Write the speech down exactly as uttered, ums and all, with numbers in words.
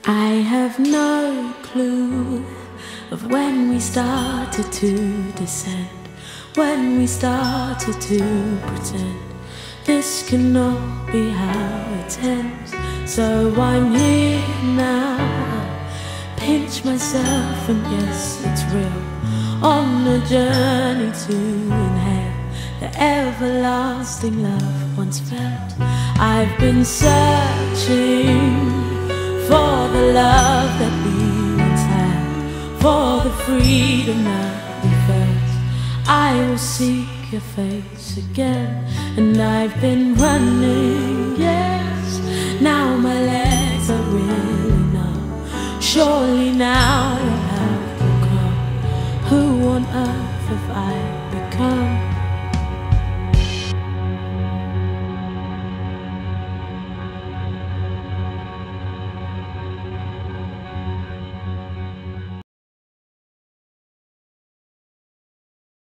I have no clue of when we started to descend, when we started to pretend this cannot be how it ends. So I'm here now, pinch myself and yes, it's real, on a journey to inhale the everlasting love once felt. I've been searching for the love that we once had, for the freedom that we felt. I will seek your face again, and I've been running, yes. Now my legs are really numb, surely now